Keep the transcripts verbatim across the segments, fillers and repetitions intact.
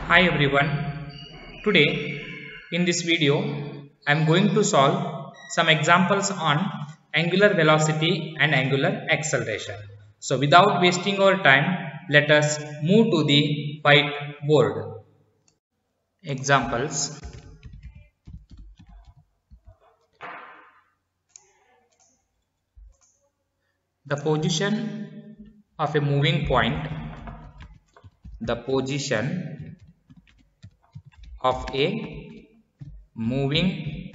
Hi everyone. Today in this video I am going to solve some examples on angular velocity and angular acceleration. So without wasting our time, let us move to the whiteboard. Examples. The position of a moving point, the position of a moving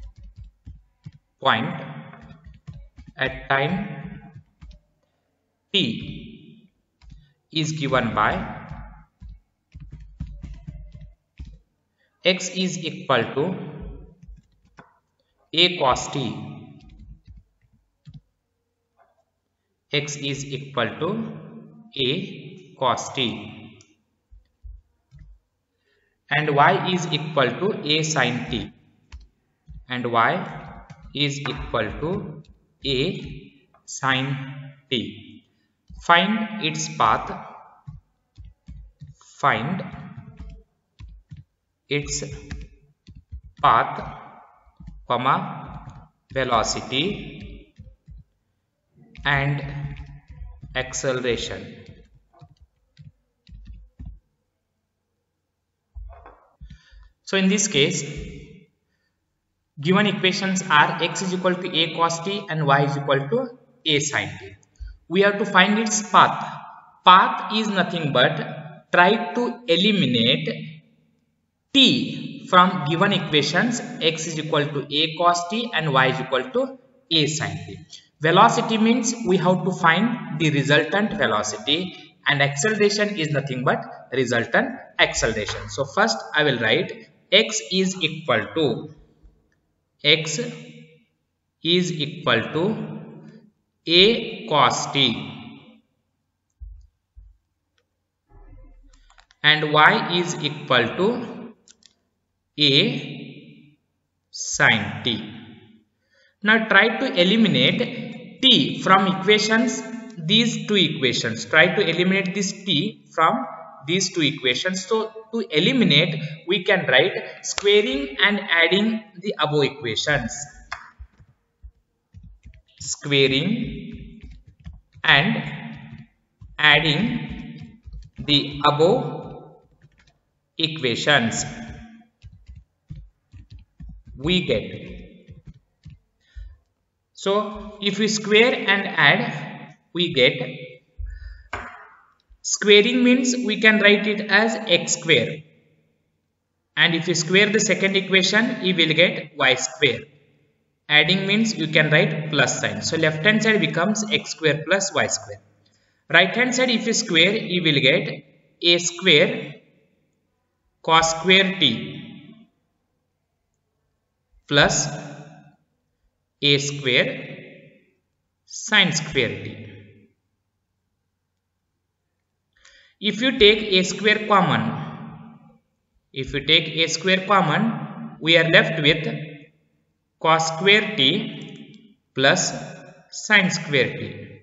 point at time t is given by x is equal to a cos t, x is equal to a cos t, and y is equal to a sin t, and y is equal to a sin t. Find its path, find its path, comma, velocity and acceleration. So in this case, given equations are x is equal to a cos t and y is equal to a sin t. We have to find its path. Path is nothing but try to eliminate t from given equations. X is equal to a cos t and y is equal to a sin t. Velocity means we have to find the resultant velocity, and acceleration is nothing but resultant acceleration. So first I will write x is equal to x is equal to a cos t and y is equal to a sin t. Now try to eliminate t from equations, these two equations. Try to eliminate this t from these two equations. So to eliminate, we can write squaring and adding the above equations. Squaring and adding the above equations, we get. So if we square and add, we get. Squaring means we can write it as x square, and if you square the second equation, you will get y square. Adding means you can write plus sign. So left hand side becomes x square plus y square. Right hand side, if you square, you will get a square cos square t plus a square sin square t. If you take a square common, if you take a square common, we are left with cos square t plus sin square t.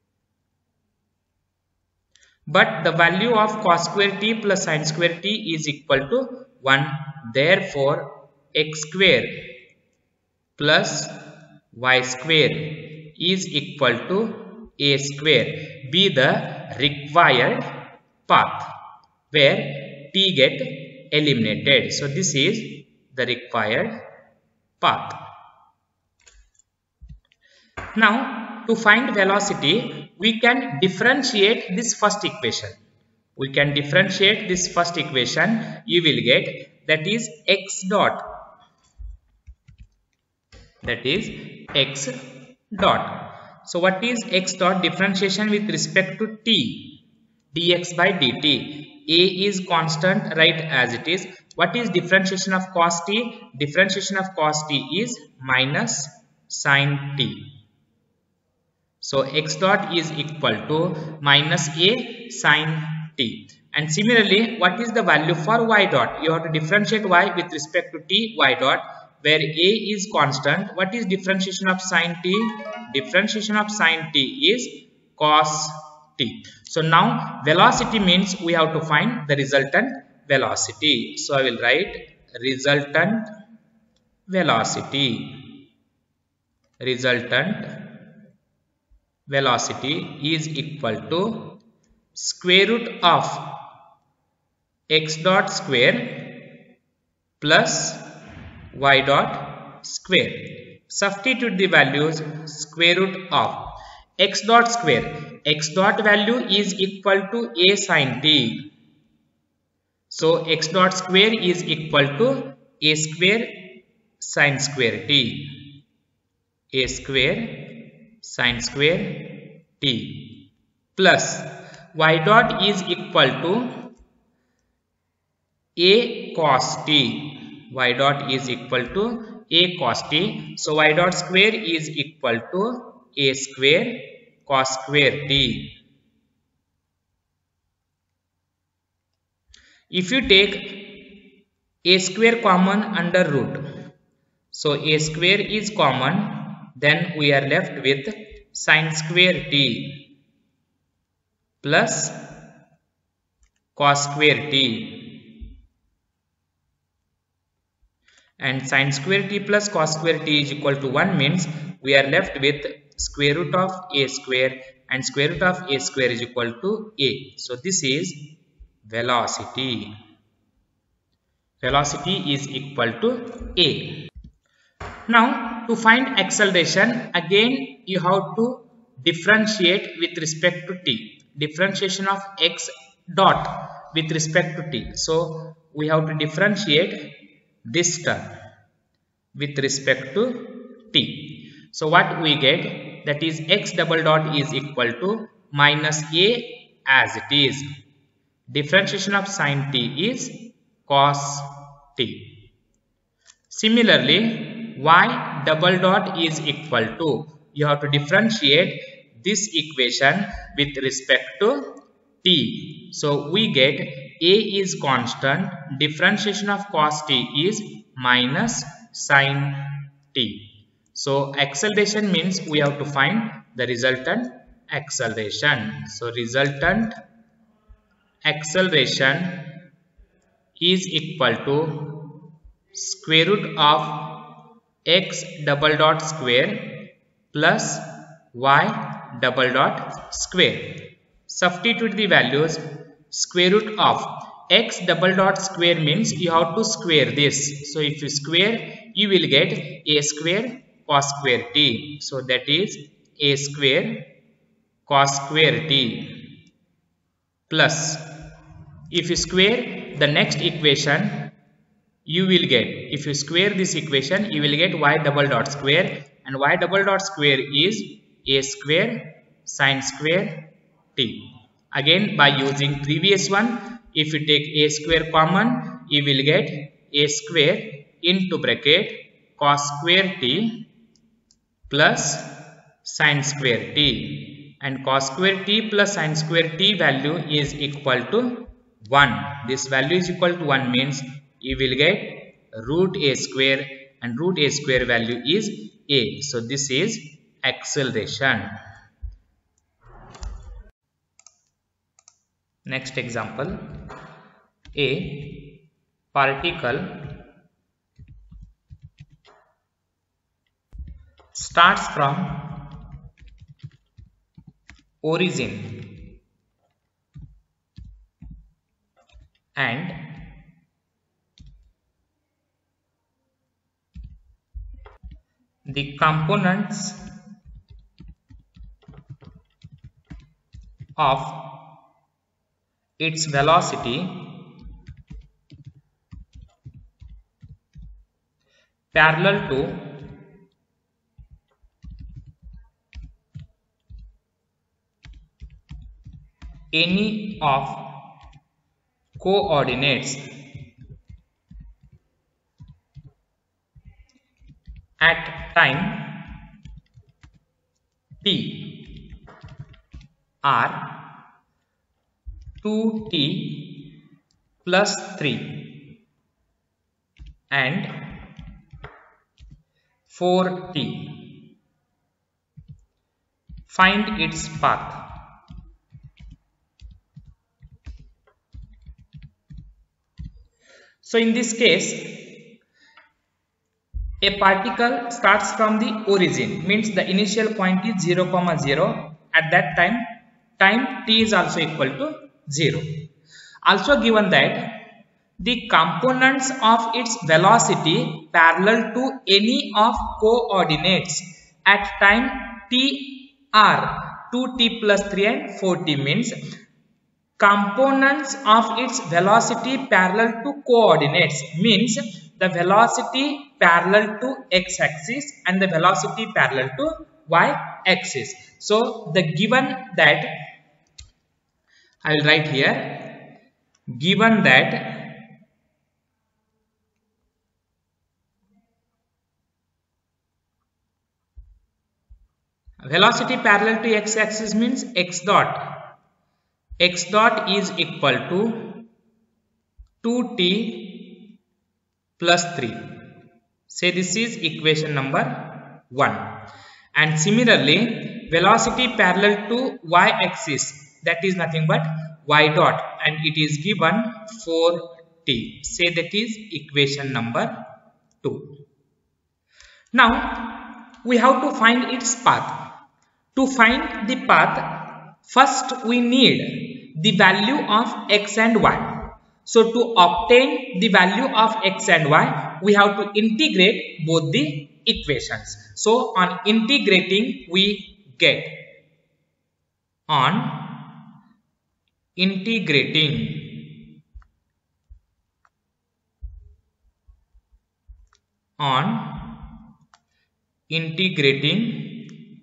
But the value of cos square t plus sin square t is equal to one. Therefore, x square plus y square is equal to a square. Be the required path where t get eliminated. So this is the required path. Now to find velocity, we can differentiate this first equation. We can differentiate this first equation. You will get, that is x dot. That is x dot. So what is x dot? Differentiation with respect to t. Dx by dt. A is constant, right as it is. What is differentiation of cos t? Differentiation of cos t is minus sin t. So x dot is equal to minus a sin t. And similarly, what is the value for y dot? You have to differentiate y with respect to t, y dot, where a is constant. What is differentiation of sin t? Differentiation of sin t is cos t. So now velocity means we have to find the resultant velocity. So I will write resultant velocity. Resultant velocity is equal to square root of x dot square plus y dot square. Substitute the values square root of x dot square. X dot value is equal to a sin t. So x dot square is equal to a square sin square t. A square sin square t plus y dot is equal to a cos t. Y dot is equal to a cos t. So y dot square is equal to a square cos square t. If you take a square common under root, so a square is common, then we are left with sin square t plus cos square t. And sin square t plus cos square t is equal to one means we are left with square root of a square, and square root of a square is equal to a. So this is velocity. Velocity is equal to a. Now to find acceleration, again you have to differentiate with respect to t. Differentiation of x dot with respect to t. So we have to differentiate this term with respect to t. So what we get, that is x double dot is equal to minus a as it is. Differentiation of sin t is cos t. Similarly, y double dot is equal to, you have to differentiate this equation with respect to t. So we get a is constant, differentiation of cos t is minus sin t. So acceleration means we have to find the resultant acceleration. So resultant acceleration is equal to square root of x double dot square plus y double dot square. Substitute the values. Square root of x double dot square means you have to square this. So if you square, you will get a square cos square t. So that is a square cos square t plus, if you square the next equation, you will get, if you square this equation, you will get y double dot square, and y double dot square is a square sin square t. Again by using previous one, if you take a square common, you will get a square into bracket cos square t plus sin square t, and cos square t plus sin square t value is equal to one. This value is equal to one means you will get root a square, and root a square value is a. So this is acceleration. Next example, a particle starts from origin and the components of its velocity parallel to any of coordinates at time t are two t plus three and four t. Find its path. So in this case, a particle starts from the origin, means the initial point is zero comma zero. At that time, time t is also equal to zero. Also given that the components of its velocity parallel to any of coordinates at time t are two t plus three and four t, means components of its velocity parallel to coordinates means the velocity parallel to x-axis and the velocity parallel to y-axis. So the given that I will write here, given that velocity parallel to x-axis means x dot, x dot is equal to two t plus three. Say this is equation number one. And similarly, velocity parallel to y-axis, that is nothing but y dot, and it is given four t. Say that is equation number two. Now we have to find its path. To find the path, first we need the value of x and y. So to obtain the value of x and y, we have to integrate both the equations. So on integrating, we get, on integrating, on integrating,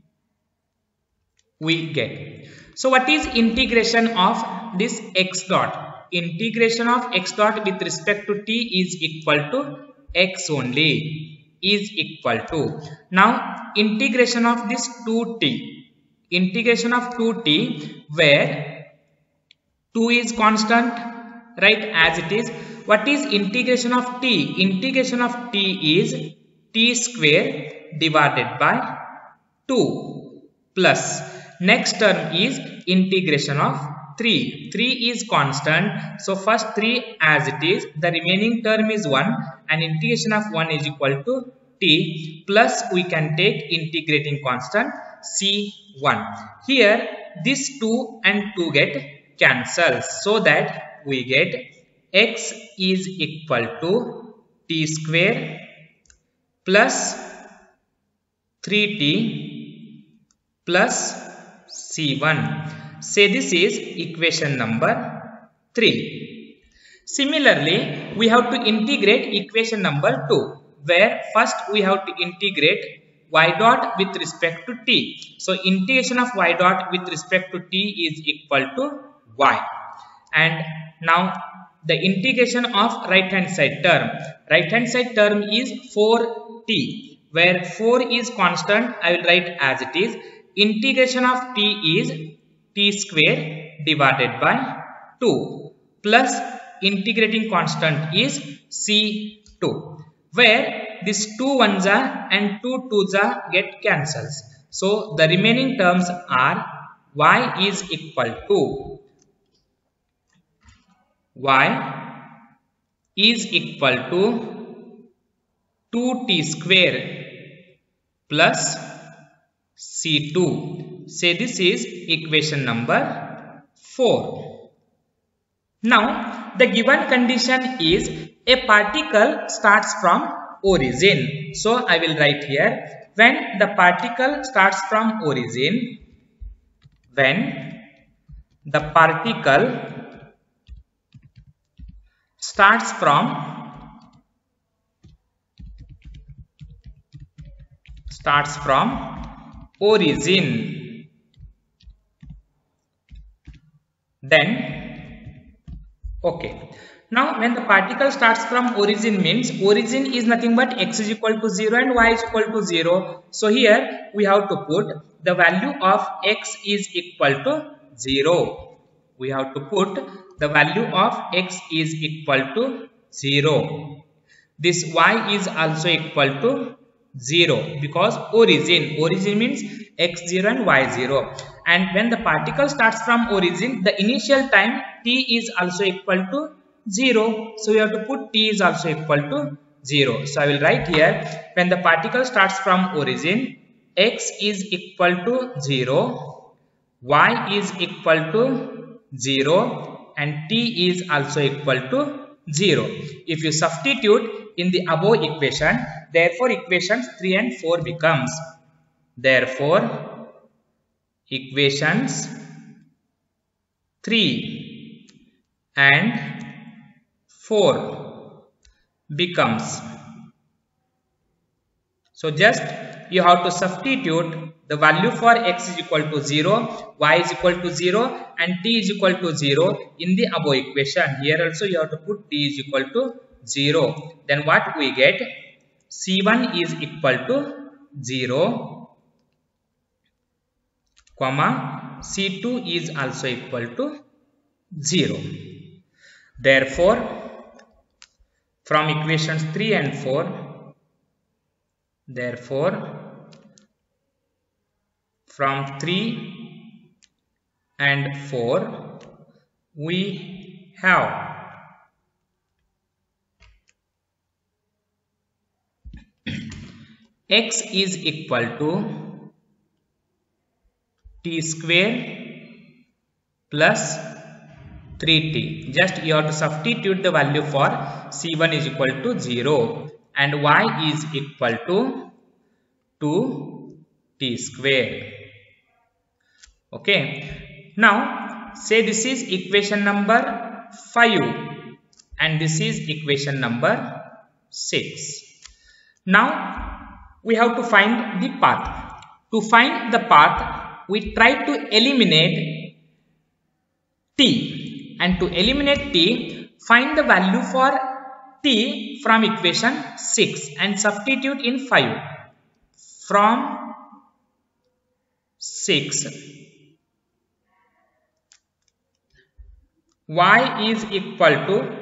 we get. So what is integration of this x dot? Integration of x dot with respect to t is equal to x only, is equal to. Now integration of this two t, integration of two t, where two is constant, right, as it is. What is integration of t? Integration of t is t square divided by two plus, next term is integration of three. three is constant, so first three as it is, the remaining term is one, and integration of one is equal to t, plus we can take integrating constant c one. Here this two and two get cancelled, so that we get x is equal to t square plus three t plus c one. Say this is equation number three. Similarly, we have to integrate equation number two, where first we have to integrate y dot with respect to t. So integration of y dot with respect to t is equal to y. And now the integration of right hand side term. Right hand side term is four t, where four is constant, I will write as it is. Integration of t is t square divided by two plus integrating constant is c two, where this two ones are and two twos are get cancels. So the remaining terms are y is equal to, y is equal to two t square plus c two. Say this is equation number four. Now the given condition is a particle starts from origin. So I will write here, when the particle starts from origin, when the particle starts from starts from origin, then okay. Now when the particle starts from origin means origin is nothing but x is equal to zero and y is equal to zero. So here we have to put the value of x is equal to zero. We have to put the value of x is equal to zero. This y is also equal to zero, because origin, origin means x zero and y zero. And when the particle starts from origin, the initial time t is also equal to zero. So we have to put t is also equal to zero. So I will write here, when the particle starts from origin, x is equal to zero, y is equal to zero, and t is also equal to zero. If you substitute in the above equation, therefore equations three and four becomes, therefore equations three and four becomes. So just you have to substitute the value for x is equal to zero, y is equal to zero, and t is equal to zero in the above equation. Here also you have to put t is equal to zero. Then what we get? C one is equal to zero, comma C two is also equal to zero. Therefore, from equations three and four, therefore from three and four we have x is equal to t square plus three t. Just you have to substitute the value for C one is equal to zero and y is equal to two t square. Okay. Now say this is equation number five and this is equation number six. Now we have to find the path. To find the path, we try to eliminate t, and to eliminate t, find the value for t from equation six and substitute in five. From six, y is equal to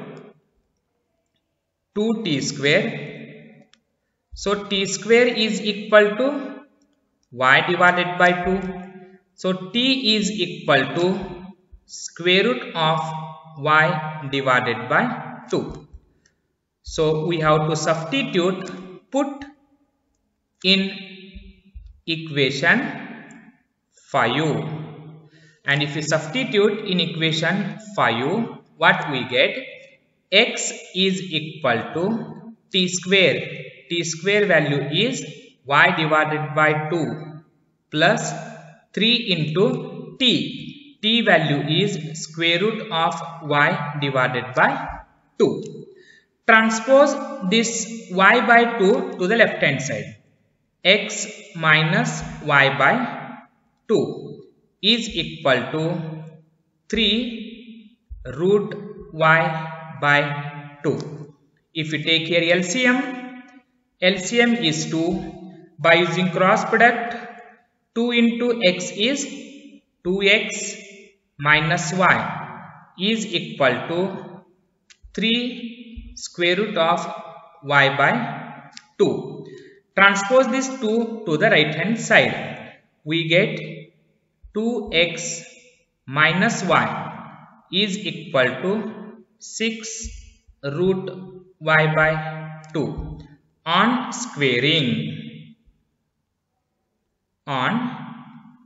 two t square. So t square is equal to y divided by two. So t is equal to square root of y divided by two. So we have to substitute, put in equation five. And if we substitute in equation five, what we get? X is equal to t square. T square value is y divided by two plus three into t. T value is square root of y divided by two. Transpose this y by two to the left hand side. X minus y by two is equal to three root y by two. If we take here L C M, L C M is two. By using cross product, two into x is two x minus y is equal to three square root of y by two. Transpose this two to the right hand side. We get two x minus y is equal to six root y by two. On squaring, on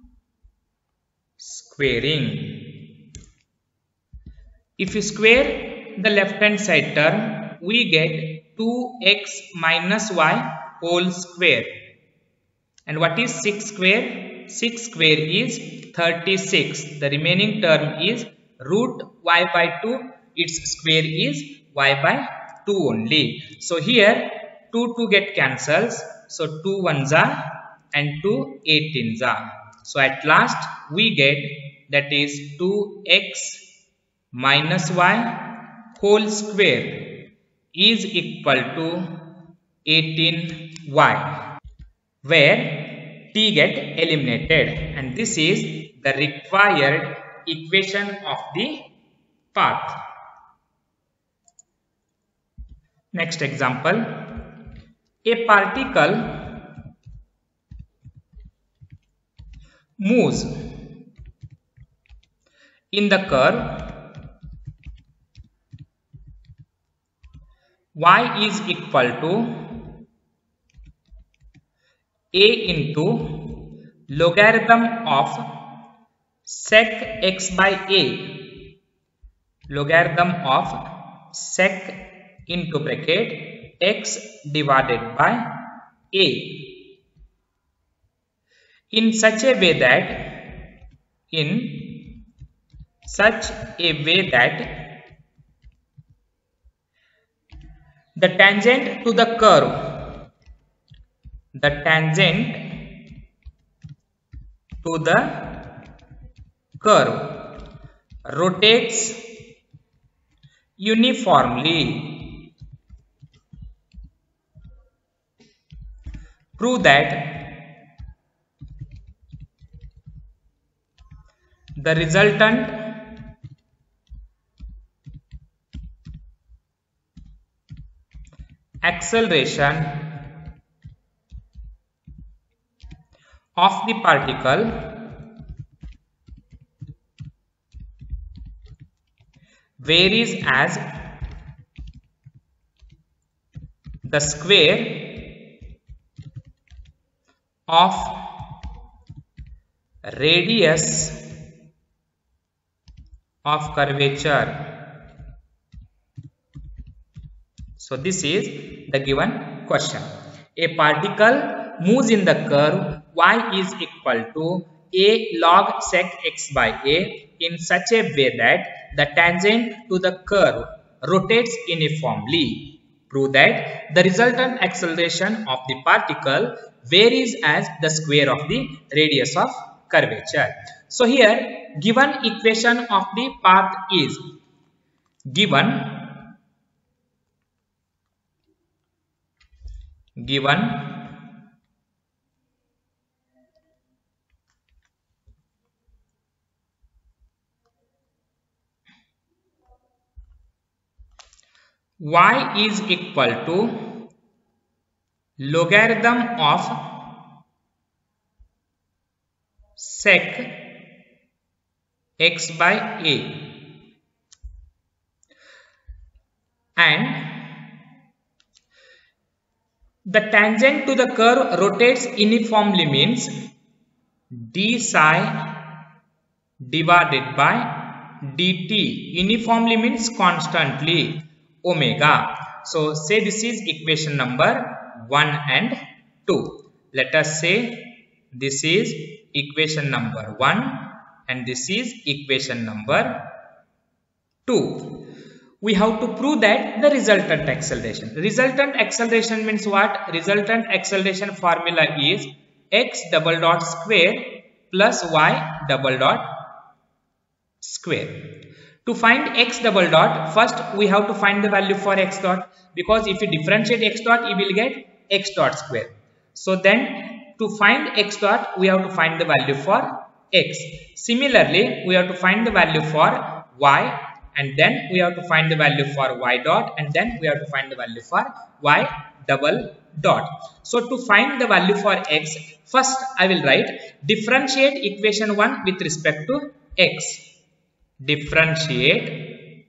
squaring, if you square the left hand side term, we get two x minus y whole square. And what is six square? six square is thirty-six. The remaining term is root y by two. Its square is y by two only. So here two two get cancels. So two ones are and two eighteens are. So at last we get, that is two x minus y whole square is equal to eighteen y, where t get eliminated, and this is the required equation of the path. Next example, a particle moves in the curve y is equal to a into logarithm of sec x by a, logarithm of sec into bracket x divided by a, in such a way that in such a way that the tangent to the curve the tangent to the curve rotates uniformly. Prove that the resultant acceleration of the particle varies as the square of radius of curvature. So this is the given question. A particle moves in the curve y is equal to a log sec x by a in such a way that the tangent to the curve rotates uniformly. Prove that the resultant acceleration of the particle varies as the square of the radius of curvature. So here given equation of the path is given given y is equal to logarithm of sec x by a, and the tangent to the curve rotates uniformly means d psi divided by dt. Uniformly means constantly, omega. So say this is equation number one and two. Let us say this is equation number one and this is equation number two. We have to prove that the resultant acceleration. Resultant acceleration means what? Resultant acceleration formula is x double dot square plus y double dot square. To find x double dot, first we have to find the value for x dot, because if you differentiate x dot, you will get x dot square. So then to find x dot, we have to find the value for x. Similarly, we have to find the value for y, and then we have to find the value for y dot, and then we have to find the value for y double dot. So to find the value for x, first I will write differentiate equation one with respect to x. Differentiate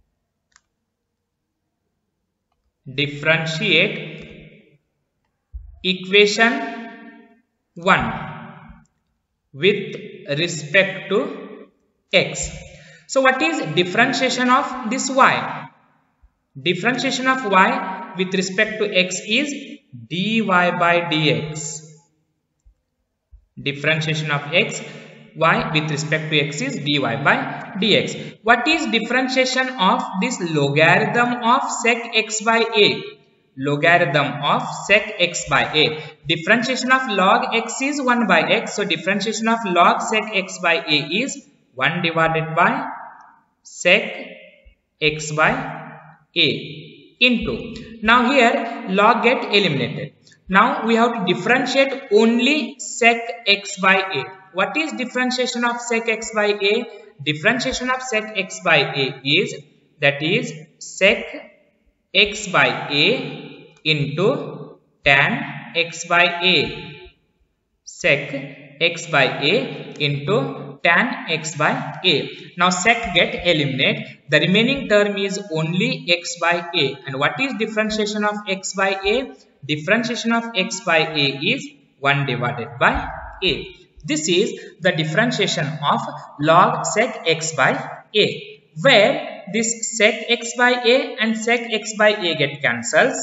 differentiate equation one with respect to x. So what is differentiation of this y? Differentiation of y with respect to x is dy by dx. Differentiation of x y with respect to x is dy by dx. What is differentiation of this logarithm of sec x by a? Logarithm of sec x by a. Differentiation of log x is one by x. So differentiation of log sec x by a is one divided by sec x by a into. Now here log get eliminated. Now we have to differentiate only sec x by a. What is differentiation of sec x by a? Differentiation of sec x by a is, that is sec x by a into tan x by a. Sec x by a into tan x by a. Now sec get eliminate. The remaining term is only x by a. And what is differentiation of x by a? Differentiation of x by a is one divided by a. This is the differentiation of log sec x by a, where this sec x by a and sec x by a get cancels.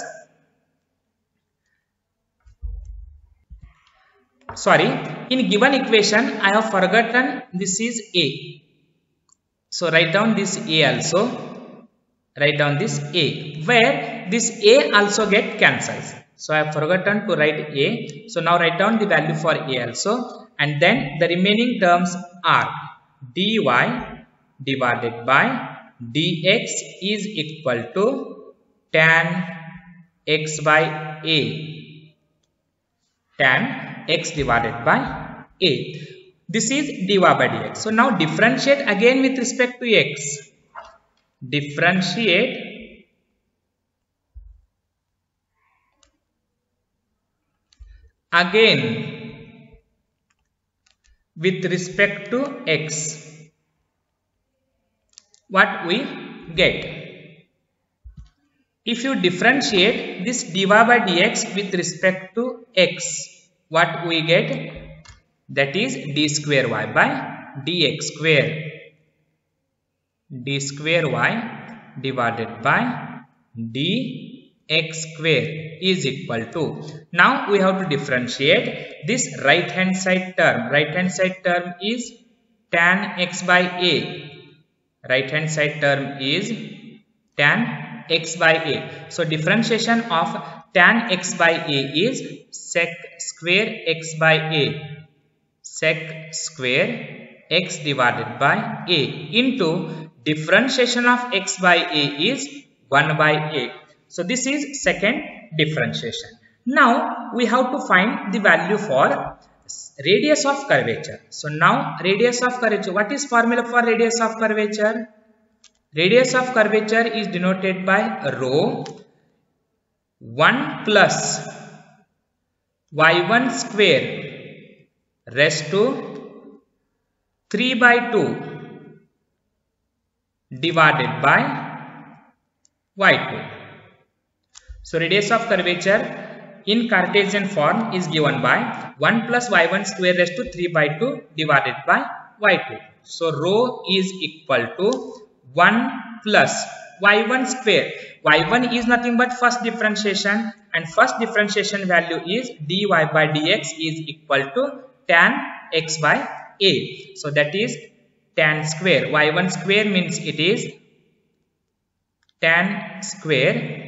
Sorry, in given equation I have forgotten this is a. So write down this a also. Write down this a, where this a also get cancels. So I have forgotten to write a. So now write down the value for a also. And then the remaining terms are dy divided by dx is equal to tan x by a. Tan x divided by a. This is dy by dx. So now differentiate again with respect to x. Differentiate again with respect to x. What we get? If you differentiate this dy by dx with respect to x, what we get? That is d square y by dx square. D square y divided by dx square is equal to. Now we have to differentiate this right hand side term. Right hand side term is tan x by a. Right hand side term is tan x by a. So differentiation of tan x by a is sec square x by a. Sec square x divided by a into differentiation of x by a is one by a. So this is second differentiation. Now we have to find the value for radius of curvature. So now radius of curvature, what is formula for radius of curvature? Radius of curvature is denoted by rho one plus y one square raised to three by two divided by y two. So radius of curvature in Cartesian form is given by one plus y one square raised to three by two divided by y two. So rho is equal to one plus y one square. y one is nothing but first differentiation, and first differentiation value is dy by dx is equal to tan x by a. So that is tan square. y one square means it is tan square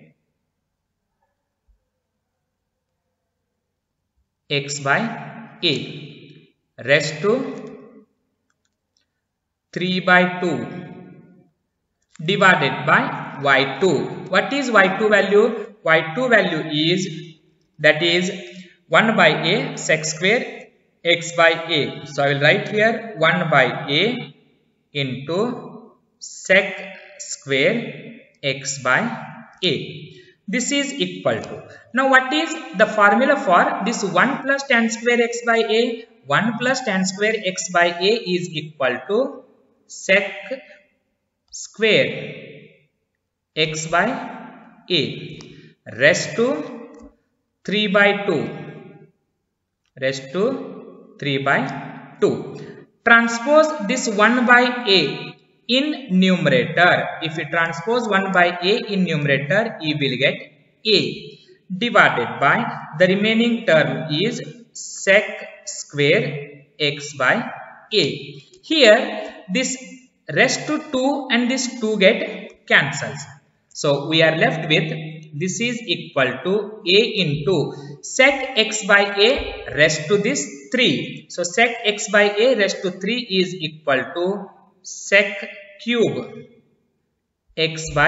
x by a raised to three by two divided by y two. What is y two value? y two value is, that is one by a sec square x by a. So I will write here one by a into sec square x by a. This is equal to. Now what is the formula for this one plus tan square x by a? one plus tan square x by a is equal to sec square x by a raised to three by two. Raised to three by two. Transpose this one by a in numerator. If you transpose one by a in numerator, you will get a divided by the remaining term is sec square x by a. Here this raised to two and this two get cancels. So we are left with this is equal to a into sec x by a raised to this three. So sec x by a raised to three is equal to sec cube x by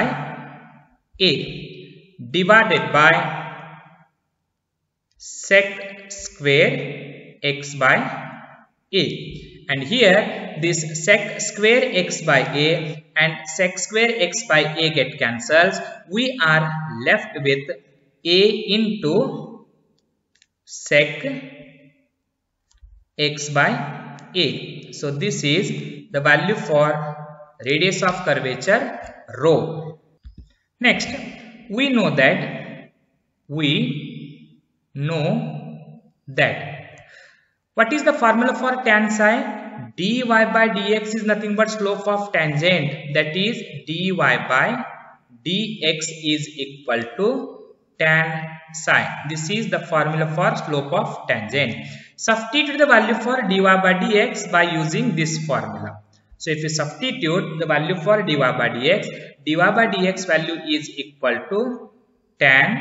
a divided by sec square x by a. And here this sec square x by a and sec square x by a get cancels. We are left with a into sec x by A. So this is the value for radius of curvature rho. Next, we know that we know that what is the formula for tan psi? Dy by dx is nothing but slope of tangent, that is dy by dx is equal to tan psi. This is the formula for slope of tangent. Substitute the value for dy by dx by using this formula. So if you substitute the value for dy by dx, dy by dx value is equal to tan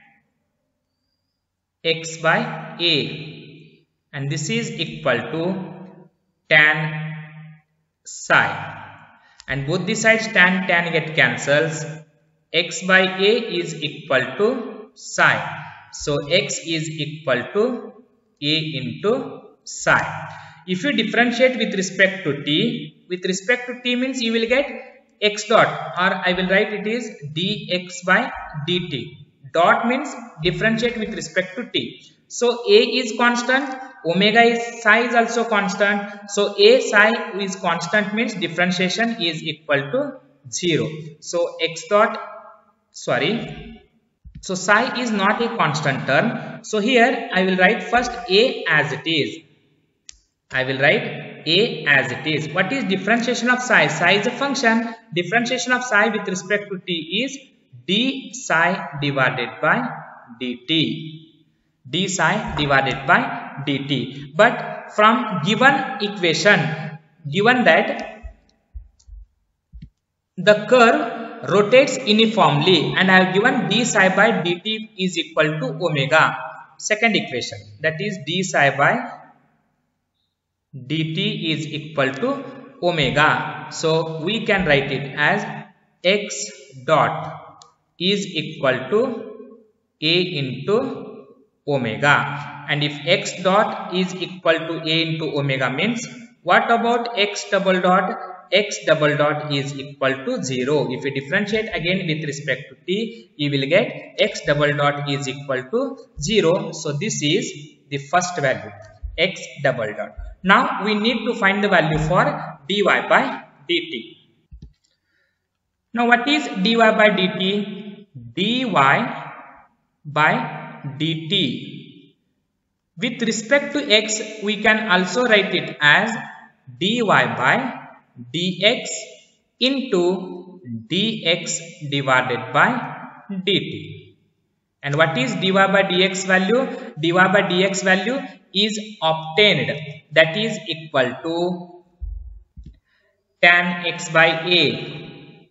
x by a, and this is equal to tan psi, and both the sides tan tan get cancels. X by a is equal to psi, so x is equal to a into psi. If you differentiate with respect to t, with respect to t means you will get x dot, or I will write it is dx by dt. Dot means differentiate with respect to t. So a is constant, omega is psi is also constant. So a psi is constant means differentiation is equal to zero. So x dot, sorry, so psi is not a constant term. So here I will write first a as it is. I will write a as it is. What is differentiation of psi? Psi is a function. Differentiation of psi with respect to t is d psi divided by dt. D psi divided by dt. But from given equation, given that the curve rotates uniformly, and I have given d psi by dt is equal to omega. Second equation, that is d psi by dt is equal to omega. So we can write it as x dot is equal to a into omega. And if x dot is equal to a into omega means, what about x double dot? X double dot is equal to zero. If you differentiate again with respect to t, you will get x double dot is equal to zero. So this is the first value, x double dot. Now we need to find the value for dy by dt. Now what is dy by dt? Dy by dt. With respect to x, we can also write it as dy by dx into dx divided by dt. And what is dy by dx value? Dy by dx value is obtained, that is equal to tan x by a,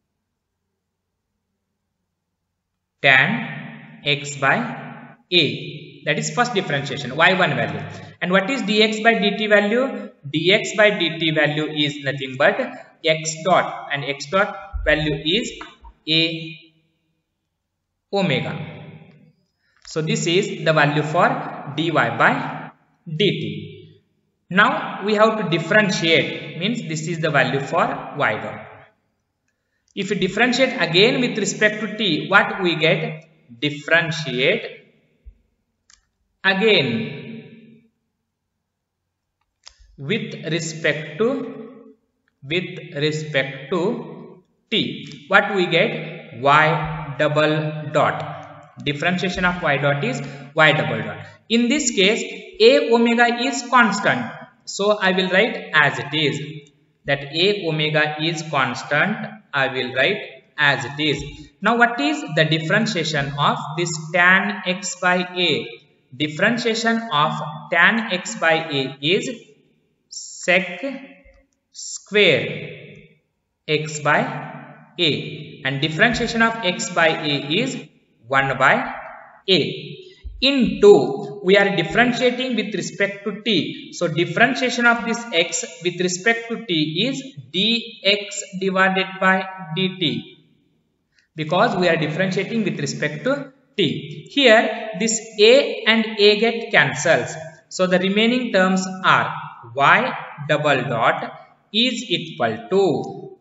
tan x by a, that is first differentiation, y one value. And what is dx by dt value? Dx by dt value is nothing but x dot, and x dot value is a omega. So this is the value for dy by dt. Now we have to differentiate, means this is the value for y dot. If you differentiate again with respect to t, what we get? Differentiate again with respect to with respect to t. What we get? Y double dot. Differentiation of y dot is y double dot. In this case, a omega is constant, so I will write as it is, that a omega is constant. I will write as it is. Now what is the differentiation of this tan x by a? Differentiation of tan x by a is sec square x by a, and differentiation of x by a is one by a, into, we are differentiating with respect to t, so differentiation of this x with respect to t is dx divided by dt, because we are differentiating with respect to t. Here this a and a get cancels, so the remaining terms are y double dot is equal to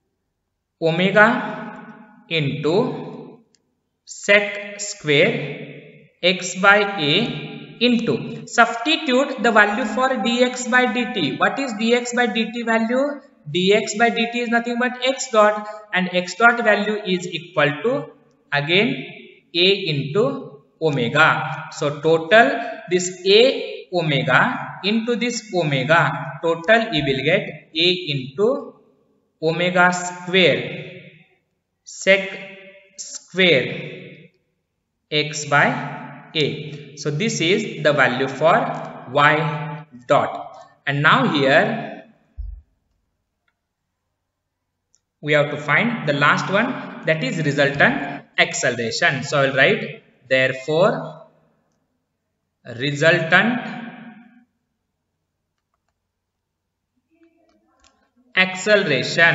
omega into sec square x by a into substitute the value for dx by dt. What is dx by dt value? Dx by dt is nothing but x dot, and x dot value is equal to again a into omega. So total this a omega into this omega, total you will get a into omega square sec square x by a. So this is the value for y dot. And now here we have to find the last one, that is resultant acceleration. So I will write therefore resultant acceleration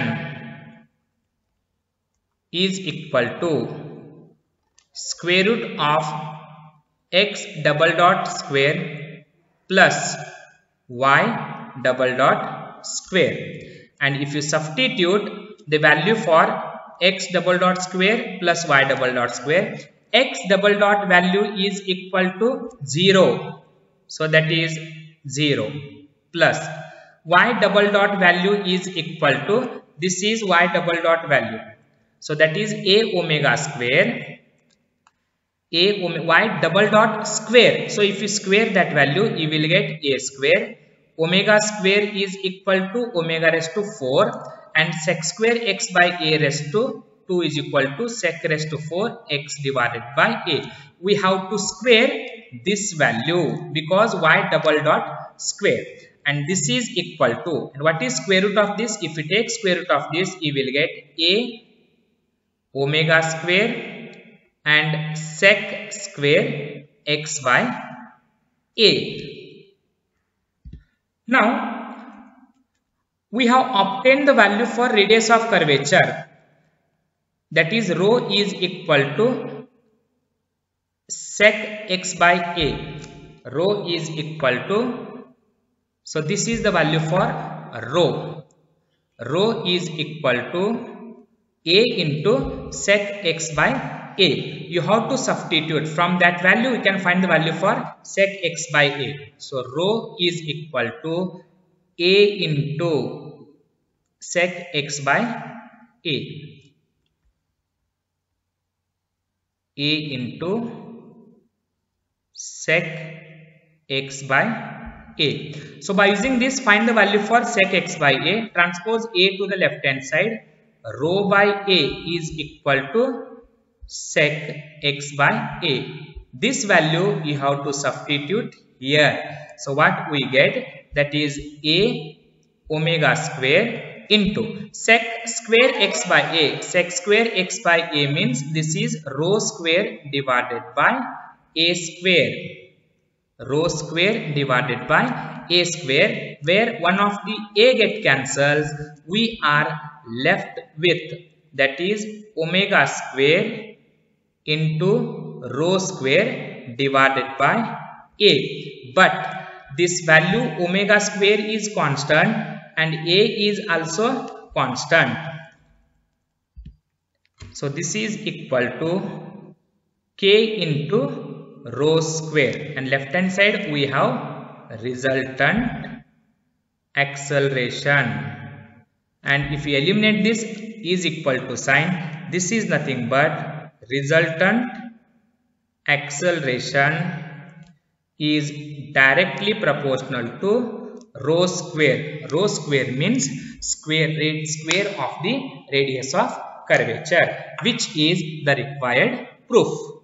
is equal to square root of x double dot square plus y double dot square. And if you substitute the value for x double dot square plus y double dot square, x double dot value is equal to zero, so that is zero, plus y double dot value is equal to, this is y double dot value, so that is a omega square, a omega, y double dot square. So if you square that value, you will get a square. Omega square is equal to omega raised to four, and sec square x by a raised to two is equal to sec raised to four x divided by a. We have to square this value because y double dot square, and this is equal to, and what is square root of this? If you take square root of this, you will get a omega square and sec square x by a. Now we have obtained the value for radius of curvature, that is rho is equal to sec x by a. Rho is equal to, so this is the value for rho. Rho is equal to a into sec x by a. You have to substitute from that value, you can find the value for sec x by a. So rho is equal to a into sec x by a. A into sec x by a. So by using this, find the value for sec x by a. Transpose a to the left hand side. Rho by a is equal to sec x by a. This value you have to substitute here. So what we get, that is a omega square into sec square x by a. Sec square x by a means this is rho square divided by a square. Rho square divided by a square, where one of the a get cancels, we are left with, that is omega square into rho square divided by a. But this value omega square is constant and a is also constant. So this is equal to k into rho square, and left hand side we have resultant acceleration. And if you eliminate this, is equal to sign, this is nothing but resultant acceleration is directly proportional to rho square. Rho square means square rate square of the radius of curvature, which is the required proof.